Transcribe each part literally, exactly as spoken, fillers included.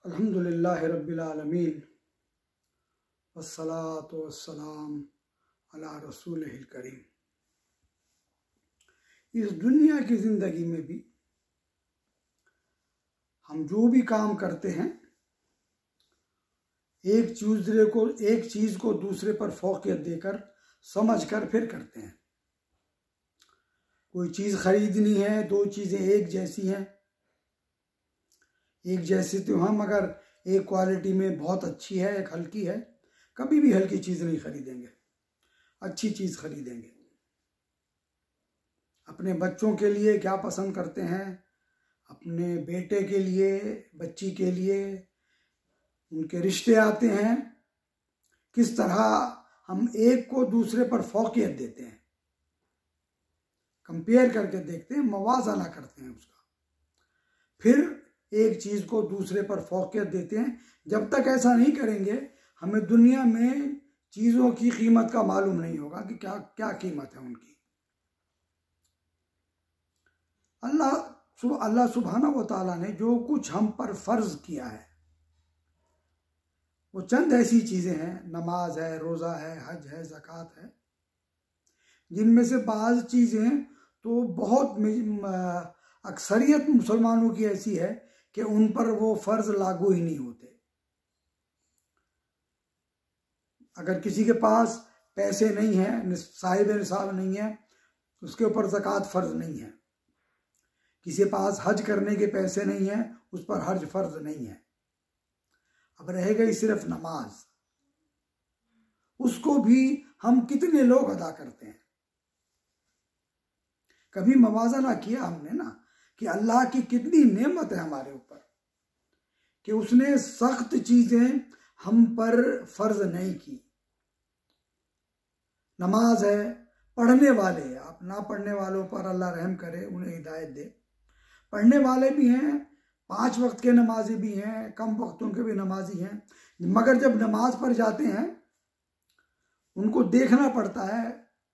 अल्हम्दुलिल्लाहि रब्बिल आलमीन वस्सलातु वस्सलाम अला रसूलिहिल करीम। इस दुनिया की ज़िंदगी में भी हम जो भी काम करते हैं, एक दूसरे को एक चीज़ को दूसरे पर फौकियत देकर समझकर फिर करते हैं। कोई चीज़ खरीदनी है, दो चीज़ें एक जैसी हैं, एक जैसी तो हम अगर एक क्वालिटी में बहुत अच्छी है, एक हल्की है, कभी भी हल्की चीज़ नहीं खरीदेंगे, अच्छी चीज़ खरीदेंगे। अपने बच्चों के लिए क्या पसंद करते हैं, अपने बेटे के लिए, बच्ची के लिए, उनके रिश्ते आते हैं, किस तरह हम एक को दूसरे पर फौकियत देते हैं, कंपेयर करके देखते हैं, मवाज़ना करते हैं उसका, फिर एक चीज़ को दूसरे पर फौकियत देते हैं। जब तक ऐसा नहीं करेंगे, हमें दुनिया में चीज़ों की कीमत का मालूम नहीं होगा कि क्या क्या कीमत है उनकी। अल्लाह अल्लाह सुब्हानहू व तआला ने जो कुछ हम पर फ़र्ज़ किया है, वो चंद ऐसी चीज़ें हैं, नमाज है, रोज़ा है, हज है, ज़कात है, जिनमें से बाज़ चीज़ें तो बहुत अक्सरियत मुसलमानों की ऐसी है कि उन पर वो फ़र्ज़ लागू ही नहीं होते। अगर किसी के पास पैसे नहीं हैं, साहिब निसाब नहीं है, उसके ऊपर ज़कात फ़र्ज़ नहीं है। किसी के पास हज करने के पैसे नहीं हैं, उस पर हज फ़र्ज़ नहीं है। अब रह गई सिर्फ नमाज, उसको भी हम कितने लोग अदा करते हैं। कभी मवाज़ना किया हमने ना कि अल्लाह की कितनी नेमत है हमारे ऊपर कि उसने सख्त चीज़ें हम पर फ़र्ज़ नहीं की। नमाज है, पढ़ने वाले, आप ना पढ़ने वालों पर अल्लाह रहम करे, उन्हें हिदायत दे। पढ़ने वाले भी हैं, पांच वक्त के नमाजी भी हैं, कम वक्तों के भी नमाजी हैं, मगर जब नमाज पर जाते हैं उनको देखना पड़ता है,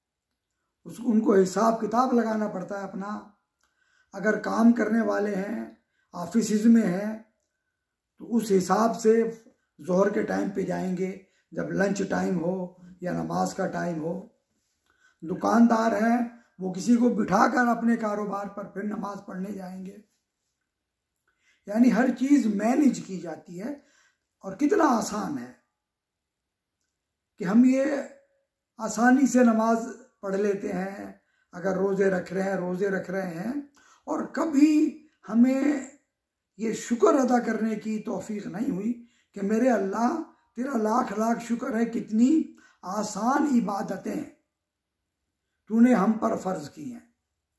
उस उनको हिसाब किताब लगाना पड़ता है अपना। अगर काम करने वाले हैं, ऑफिस में हैं, तो उस हिसाब से ज़ोहर के टाइम पे जाएंगे, जब लंच टाइम हो या नमाज का टाइम हो। दुकानदार हैं, वो किसी को बिठाकर अपने कारोबार पर फिर नमाज पढ़ने जाएंगे। यानी हर चीज़ मैनेज की जाती है। और कितना आसान है कि हम ये आसानी से नमाज पढ़ लेते हैं, अगर रोज़े रख रहे हैं रोज़े रख रहे हैं और कभी हमें ये शुक्र अदा करने की तौफीक नहीं हुई कि मेरे अल्लाह तेरा लाख लाख शुक्र है, कितनी आसान इबादतें तूने हम पर फ़र्ज़ की हैं।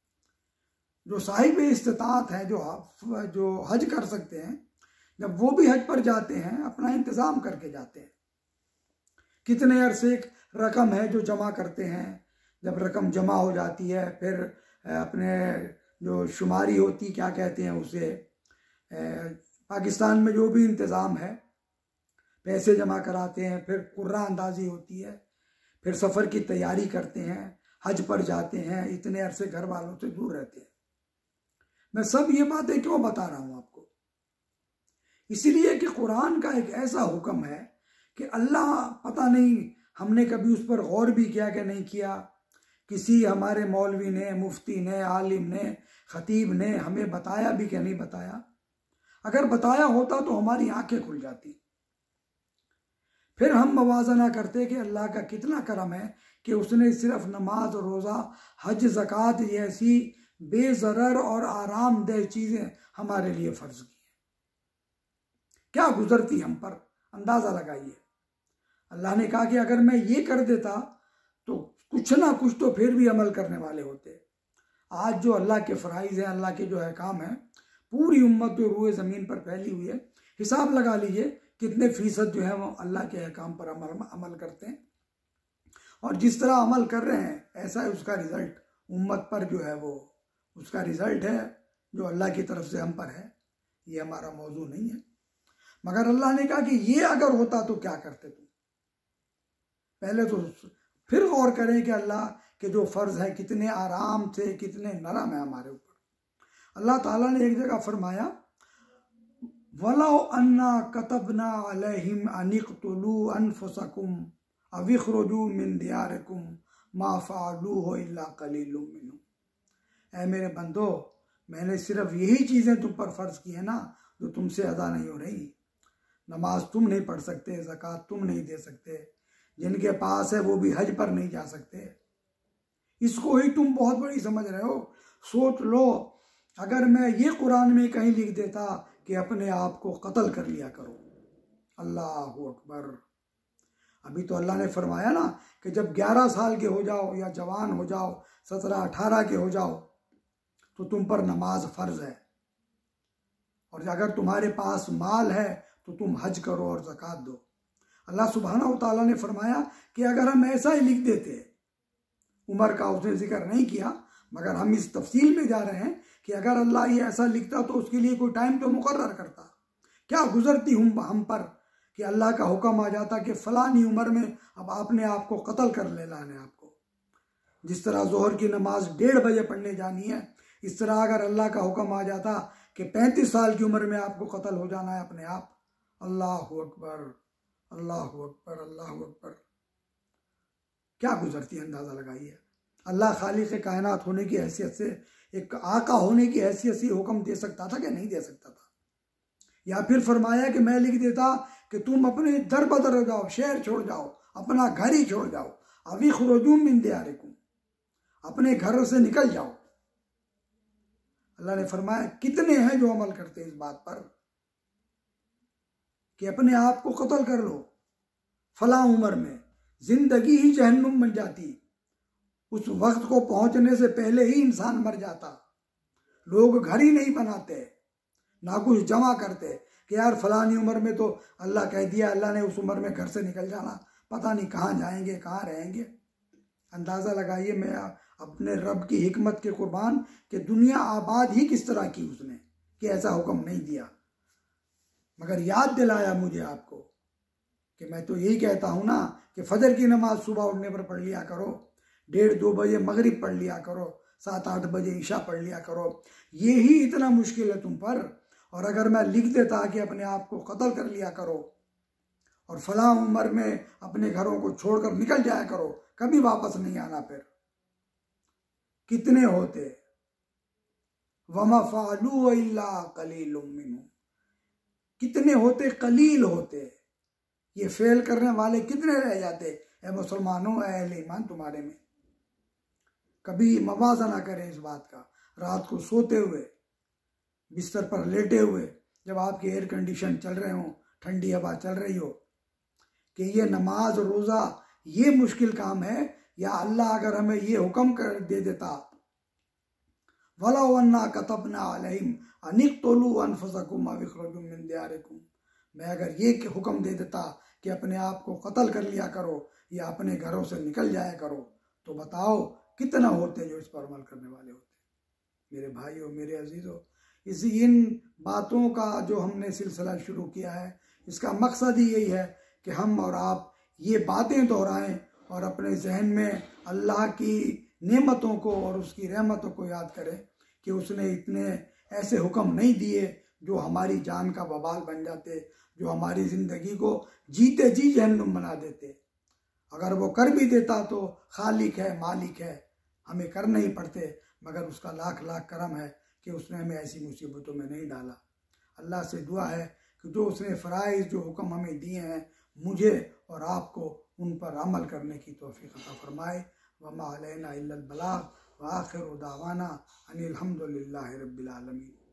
जो साहिब इस्तिताअत है, जो जो हज कर सकते हैं, जब वो भी हज पर जाते हैं, अपना इंतज़ाम करके जाते हैं। कितने अरसे एक रकम है जो जमा करते हैं, जब रकम जमा हो जाती है फिर अपने जो शुमारी होती, क्या कहते हैं उसे, पाकिस्तान में जो भी इंतज़ाम है, पैसे जमा कराते हैं, फिर कुर्रा अंदाज़ी होती है, फिर सफ़र की तैयारी करते हैं, हज पर जाते हैं, इतने अरसे घर वालों से दूर रहते हैं। मैं सब ये बातें क्यों बता रहा हूँ आपको? इसीलिए कि कुरान का एक ऐसा हुक्म है कि अल्लाह, पता नहीं हमने कभी उस पर गौर भी किया कि नहीं किया, किसी हमारे मौलवी ने, मुफ्ती ने, आलिम ने, खतीब ने हमें बताया भी कि नहीं बताया। अगर बताया होता तो हमारी आंखें खुल जाती, फिर हम मवाज़ना करते कि अल्लाह का कितना करम है कि उसने सिर्फ नमाज, रोज़ा, हज, ज़कात जैसी बेज़रर और आरामदेह चीज़ें हमारे लिए फ़र्ज़ की हैं। क्या गुजरती हम पर, अंदाज़ा लगाइए। अल्लाह ने कहा कि अगर मैं ये कर देता तो कुछ ना कुछ तो फिर भी अमल करने वाले होते। आज जो अल्लाह के फ़राइज़ हैं, अल्लाह के जो अहकाम हैं, पूरी उम्मत जो रूए ज़मीन पर फैली हुई है, हिसाब लगा लीजिए कितने फ़ीसद जो है वो अल्लाह के अहकाम पर अमल अमल करते हैं। और जिस तरह अमल कर रहे हैं, ऐसा है उसका रिज़ल्ट उम्मत पर जो है वो उसका रिज़ल्ट है जो अल्लाह की तरफ से हम पर है। ये हमारा मौजू नहीं है, मगर अल्लाह ने कहा कि ये अगर होता तो क्या करते तुम। पहले तो फिर गौर करें कि अल्लाह के जो फ़र्ज़ है कितने आराम से, कितने नरम है हमारे ऊपर। अल्लाह ताला ने एक जगह फरमाया, वलो अन्ना कतबना अलैहिम अनिक़्तुलू अनफुसकुम अविख़्रुजू मिन दियारिकुम मा फ़अलूहु इल्ला क़लीलुम मिनहुम। ऐ मेरे बंदो, मैंने सिर्फ यही चीज़ें तुम पर फ़र्ज़ की है ना जो तुमसे अदा नहीं हो रही। नमाज तुम नहीं पढ़ सकते, ज़कात तुम नहीं दे सकते, जिनके पास है वो भी हज पर नहीं जा सकते। इसको ही तुम बहुत बड़ी समझ रहे हो। सोच लो, अगर मैं ये कुरान में कहीं लिख देता कि अपने आप को कत्ल कर लिया करो, अल्लाह अकबर। अभी तो अल्लाह ने फरमाया ना कि जब ग्यारह साल के हो जाओ या जवान हो जाओ, सत्रह अठारह के हो जाओ, तो तुम पर नमाज फ़र्ज है। और अगर तुम्हारे पास माल है तो तुम हज करो और ज़कात दो। अल्लाह सुब्हानहू तआला ने फरमाया कि अगर हम ऐसा ही लिख देते, उम्र का उसने जिक्र नहीं किया, मगर हम इस तफसील में जा रहे हैं कि अगर अल्लाह ये ऐसा लिखता तो उसके लिए कोई टाइम तो मुकर्रर करता। क्या गुजरती हम हम पर कि अल्लाह का हुक्म आ जाता कि फ़लानी उम्र में अब आपने आपको कत्ल कर लेना है आपको। जिस तरह जोहर की नमाज डेढ़ बजे पढ़ने जानी है, इस तरह अगर अल्लाह का हुक्म आ जाता कि पैंतीस साल की उम्र में आपको कत्ल हो जाना है अपने आप। अल्लाह अकबर, अल्लाह अकबर, अल्लाह अकबर। क्या गुजरती, अंदाज़ा लगाइए। अल्लाह खालिक़ कायनात होने की हैसियत से, एक आका होने की हैसियत से हुक्म दे सकता था कि नहीं दे सकता था? या फिर फरमाया कि मैं लिख देता कि तुम अपने दर बदर हो जाओ, शहर छोड़ जाओ, अपना घर ही छोड़ जाओ, अविख़्रुजू मिन दियारिकुम, अपने घर से निकल जाओ। अल्लाह ने फरमाया कितने हैं जो अमल करते हैं इस बात पर कि अपने आप को कत्ल कर लो। फला उम्र में जिंदगी ही जहन्नुम बन जाती, उस वक्त को पहुंचने से पहले ही इंसान मर जाता। लोग घर ही नहीं बनाते, ना कुछ जमा करते कि यार फलानी उम्र में तो अल्लाह कह दिया, अल्लाह ने उस उम्र में घर से निकल जाना, पता नहीं कहाँ जाएंगे, कहाँ रहेंगे। अंदाज़ा लगाइए, मैं अपने रब की हिकमत के कुर्बान कि दुनिया आबाद ही किस तरह की उसने कि ऐसा हुक्म नहीं दिया, मगर याद दिलाया मुझे आपको कि मैं तो यही कहता हूँ ना कि फजर की नमाज सुबह उठने पर पढ़ लिया करो, डेढ़ दो बजे मगरिब पढ़ लिया करो, सात आठ बजे ईशा पढ़ लिया करो। ये ही इतना मुश्किल है तुम पर। और अगर मैं लिख देता कि अपने आप को कत्ल कर लिया करो और फला उम्र में अपने घरों को छोड़कर निकल जाया करो, कभी वापस नहीं आना, फिर कितने होते। वमा फ़अलू इल्ला क़लीलुम मिनहुम, कितने होते, कलील होते। ये फेल करने वाले कितने रह जाते। ए मुसलमानों, ए अहले ईमान, तुम्हारे में कभी मवाज़ा ना करें इस बात का। रात को सोते हुए, बिस्तर पर लेटे हुए, जब आपके एयर कंडीशन चल रहे हों, ठंडी हवा चल रही हो, कि ये नमाज रोज़ा ये मुश्किल काम है, या अल्लाह अगर हमें ये हुक्म कर दे देता, वलो अन्ना कतबना अलैहिम अनिक़्तुलू अनफुसकुम अविख़्रुजू मिन दियारिकुम, मैं अगर ये हुक्म दे देता कि अपने आप को कत्ल कर लिया करो या अपने घरों से निकल जाया करो, तो बताओ कितना होते जो इस पर अमल करने वाले होते। मेरे भाइयों, मेरे अजीज़ों, इसी इन बातों का जो हमने सिलसिला शुरू किया है, इसका मकसद ही यही है कि हम और आप ये बातें दोहराएं और अपने जहन में अल्लाह की नेमतों को और उसकी रहमतों को याद करें कि उसने इतने ऐसे हुक्म नहीं दिए जो हमारी जान का बवाल बन जाते, जो हमारी ज़िंदगी को जीते जी जहन्नुम बना देते। अगर वो कर भी देता तो खालिक है, मालिक है, हमें कर नहीं पड़ते, मगर उसका लाख लाख करम है कि उसने हमें ऐसी मुसीबतों में नहीं डाला। अल्लाह से दुआ है कि जो उसने फ़राइज़, जो हुक्म हमें दिए हैं, मुझे और आपको उन पर अमल करने की तौफ़ीक़ अता फ़रमाए। वमा अलैना इल्लल बलाग़ व आख़िरु दावाना अनिल हम्दुलिल्लाहि रब्बिल आलमीन।